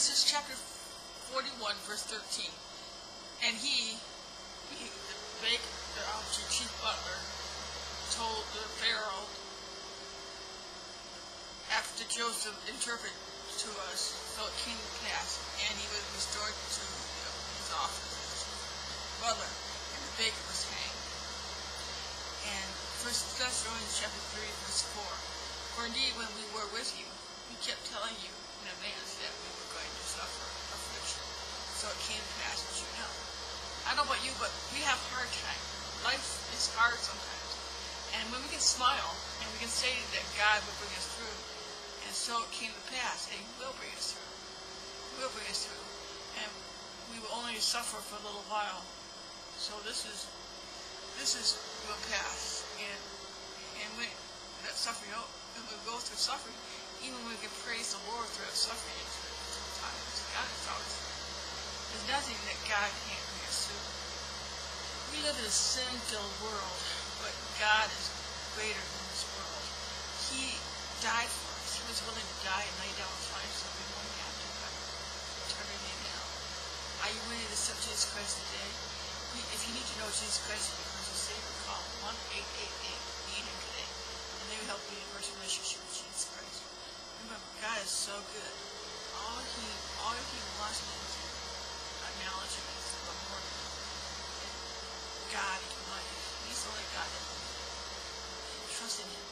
Genesis chapter 41, verse 13. And he the chief butler, told the Pharaoh, after Joseph interpreted to us, so it came to pass, and he was restored to his office as butler, and the baker was hanged. And 1 Thessalonians chapter 3, verse 4. For indeed, when we were with you, we kept telling you in advance that we were going to suffer affliction. So it came to pass, as you know. I don't know about you, but we have a hard time. Life is hard sometimes. And when we can smile, and we can say that God will bring us through, and so it came to pass, and He will bring us through. He will bring us through. And we will only suffer for a little while. So this will pass. And when that suffering, when we go through suffering, even when we can praise the Lord through that suffering, sometimes God is always, there's nothing that God can't bring us through. We live in a sin-filled world, but God is greater than this world. He died for us. He was willing to die and lay down His life so we won't have to have eternity in hell. Are you ready to accept Jesus Christ today? If you need to know Jesus Christ as your personal Savior, call 1-888-NEED HIM today, and they will help you in a personal relationship with Jesus Christ. Remember, God is so good. All He wants to do is acknowledge Him as the Lord. God in life. He's the only God that trust in Him.